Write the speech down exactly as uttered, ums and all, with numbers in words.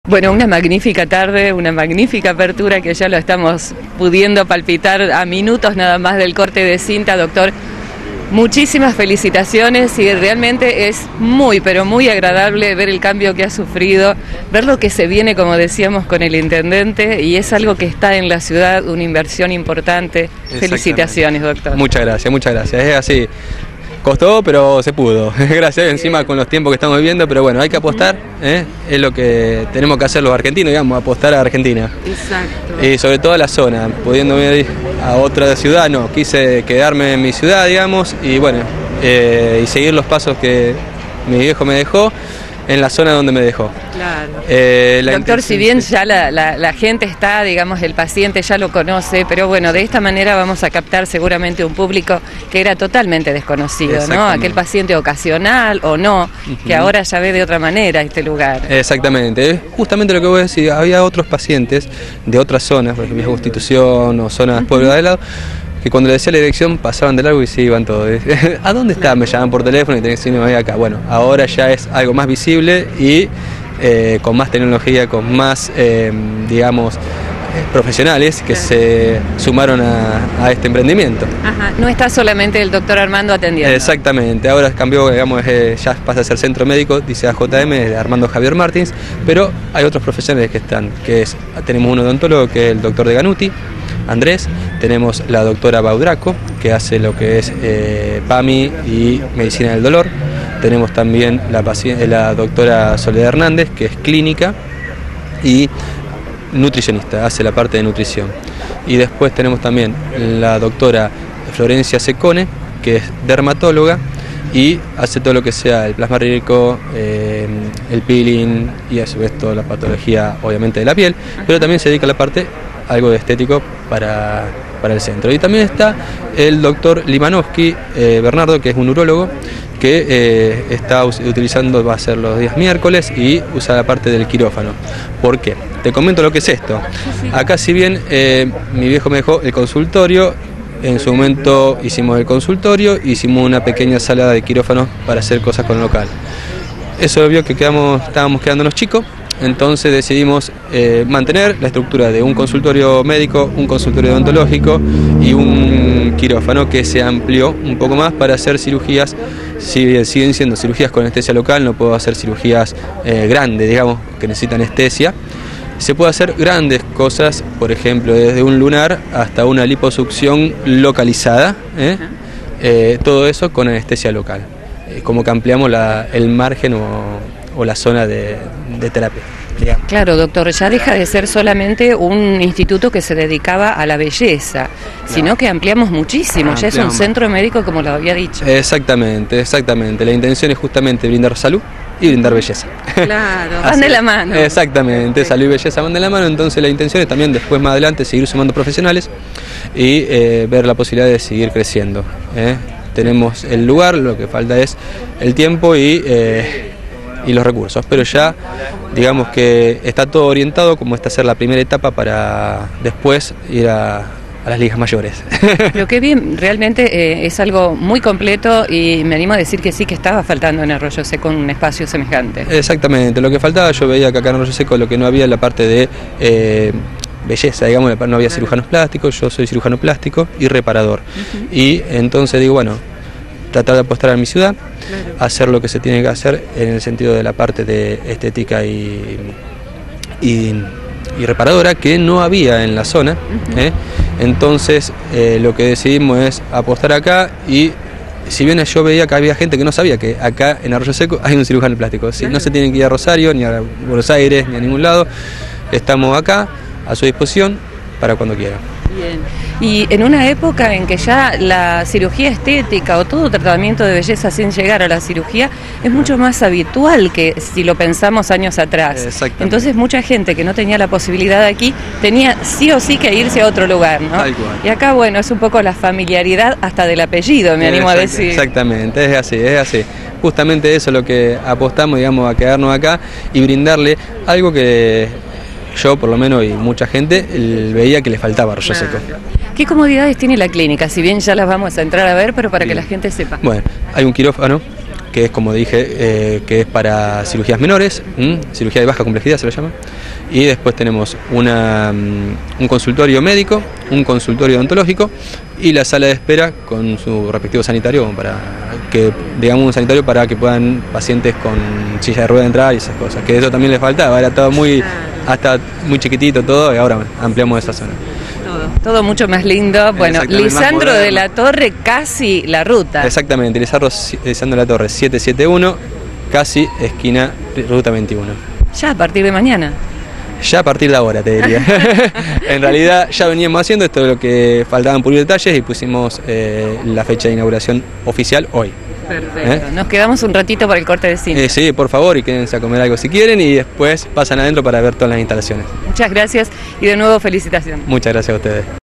Bueno, una magnífica tarde, una magnífica apertura que ya lo estamos pudiendo palpitar a minutos nada más del corte de cinta, doctor. Muchísimas felicitaciones y realmente es muy, pero muy agradable ver el cambio que ha sufrido, ver lo que se viene, como decíamos, con el intendente, y es algo que está en la ciudad, una inversión importante. Felicitaciones, doctor. Muchas gracias, muchas gracias. Es así. Costó, pero se pudo. Gracias, encima con los tiempos que estamos viviendo, pero bueno, hay que apostar, ¿eh? Es lo que tenemos que hacer los argentinos, digamos, apostar a Argentina. Exacto. Y sobre todo a la zona, pudiendo ir a otra ciudad, no, quise quedarme en mi ciudad, digamos, y bueno, eh, y seguir los pasos que mi viejo me dejó en la zona donde me dejó. Claro. Eh, Doctor, si bien ya la, la, la gente está, digamos, el paciente ya lo conoce, pero bueno, de esta manera vamos a captar seguramente un público que era totalmente desconocido, ¿no? Aquel paciente ocasional o no, uh-huh, que ahora ya ve de otra manera este lugar. Exactamente, es justamente lo que vos decís, había otros pacientes de otras zonas, por ejemplo, Constitución o zonas, uh-huh, pueblo de al lado, que cuando le decía la dirección pasaban de largo y se iban todos. ¿A dónde está? Me llaman por teléfono y tenés que decir, no, acá. Bueno, ahora ya es algo más visible y eh, con más tecnología, con más, eh, digamos, profesionales que se sumaron a, a este emprendimiento. Ajá. No está solamente el doctor Armando atendiendo. Exactamente, ahora cambió, digamos, eh, ya pasa a ser centro médico, dice A J M, de Armando Javier Martins, pero hay otros profesionales que están, que es, tenemos un odontólogo que es el doctor de Ganuti, Andrés, tenemos la doctora Baudraco, que hace lo que es eh, P A M I y medicina del dolor, tenemos también la, la doctora Soledad Hernández, que es clínica y nutricionista, hace la parte de nutrición. Y después tenemos también la doctora Florencia Secone, que es dermatóloga y hace todo lo que sea el plasma rico, eh, el peeling y a su vez toda la patología, obviamente, de la piel, pero también se dedica a la parte algo de estético para, para el centro. Y también está el doctor Limanowski, eh, Bernardo, que es un urólogo, que eh, está utilizando, va a ser los días miércoles y usa la parte del quirófano. ¿Por qué? Te comento lo que es esto. Acá, si bien eh, mi viejo me dejó el consultorio, en su momento hicimos el consultorio, hicimos una pequeña sala de quirófano para hacer cosas con el local. Eso vio que quedamos, estábamos quedándonos chicos, entonces decidimos eh, mantener la estructura de un consultorio médico, un consultorio odontológico y un quirófano que se amplió un poco más para hacer cirugías. Si bien siguen siendo cirugías con anestesia local, no puedo hacer cirugías eh, grandes, digamos, que necesitan anestesia. Se puede hacer grandes cosas, por ejemplo, desde un lunar hasta una liposucción localizada, ¿eh? Eh, todo eso con anestesia local. Eh, como que ampliamos la, el margen o, o la zona de, de terapia. Digamos. Claro, doctor, ya deja de ser solamente un instituto que se dedicaba a la belleza, claro, sino que ampliamos muchísimo, ampliamos. Ya es un centro médico, como lo había dicho. Exactamente, exactamente. La intención es justamente brindar salud y brindar belleza. Claro, van de la mano. Exactamente, salud y belleza van de la mano, entonces la intención es también después más adelante seguir sumando profesionales y eh, ver la posibilidad de seguir creciendo. ¿eh? Tenemos el lugar, lo que falta es el tiempo y, eh, y los recursos, pero ya digamos que está todo orientado como esta ser la primera etapa para después ir a a las ligas mayores. Pero qué bien, realmente eh, es algo muy completo y me animo a decir que sí, que estaba faltando en Arroyo Seco un espacio semejante. Exactamente, lo que faltaba, yo veía que acá en Arroyo Seco lo que no había en la parte de eh, belleza, digamos, no había cirujanos plásticos, yo soy cirujano plástico y reparador. Uh-huh. Y entonces digo, bueno, tratar de apostar a mi ciudad, claro, hacer lo que se tiene que hacer en el sentido de la parte de estética y, y, y reparadora, que no había en la zona. Uh-huh. ¿eh? Entonces eh, lo que decidimos es apostar acá y si bien yo veía que había gente que no sabía que acá en Arroyo Seco hay un cirujano plástico, ¿sí? No se tienen que ir a Rosario, ni a Buenos Aires, ni a ningún lado, estamos acá a su disposición para cuando quieran. Bien. Y en una época en que ya la cirugía estética o todo tratamiento de belleza sin llegar a la cirugía es mucho más habitual que si lo pensamos años atrás. Entonces mucha gente que no tenía la posibilidad aquí tenía sí o sí que irse a otro lugar, ¿no? Y acá, bueno, es un poco la familiaridad hasta del apellido, me animo Exact- a decir. Exactamente, es así, es así. Justamente eso es lo que apostamos, digamos, a quedarnos acá y brindarle algo que yo, por lo menos, y mucha gente, veía que le faltaba a Arroyo Seco. ¿Qué comodidades tiene la clínica? Si bien ya las vamos a entrar a ver, pero para Bien. que la gente sepa. Bueno, hay un quirófano, que es, como dije, eh, que es para cirugías menores, ¿m? cirugía de baja complejidad se lo llama. Y después tenemos una, un consultorio médico, un consultorio odontológico y la sala de espera con su respectivo sanitario, para que, digamos, un sanitario para que puedan pacientes con silla de rueda entrar y esas cosas, que eso también les faltaba, era todo muy, hasta muy chiquitito todo, y ahora ampliamos esa zona. Todo, todo mucho más lindo. Bueno, Lisandro de la Torre, casi la ruta. Exactamente, Lisandro, Lisandro de la Torre siete siete uno, casi esquina ruta veintiuno. Ya a partir de mañana. Ya a partir de ahora, te diría. En realidad ya veníamos haciendo esto, de lo que faltaban pulir detalles, y pusimos eh, la fecha de inauguración oficial hoy. Perfecto. ¿Eh? Nos quedamos un ratito para el corte de cinta. Eh, sí, por favor, y quédense a comer algo si quieren, y después pasan adentro para ver todas las instalaciones. Muchas gracias y de nuevo felicitaciones. Muchas gracias a ustedes.